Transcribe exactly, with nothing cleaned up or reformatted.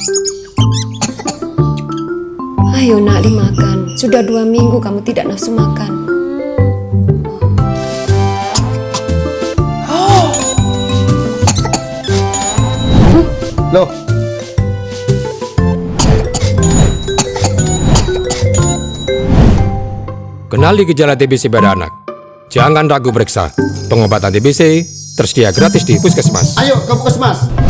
Ayo nak, dimakan. Sudah dua minggu kamu tidak nafsu makan. Loh. Kenali gejala T B C pada anak. Jangan ragu periksa. Pengobatan T B C tersedia gratis di puskesmas. Ayo ke puskesmas.